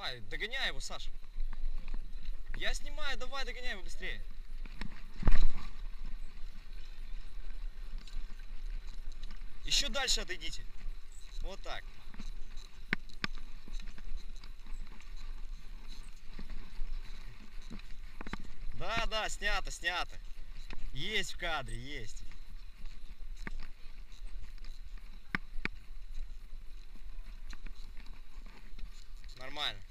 снимаю. Догоняй его, Саша. Я снимаю, давай, догоняй его быстрее. Еще дальше отойдите. Вот так. Да, да, снято, снято. Есть в кадре, есть. Нормально.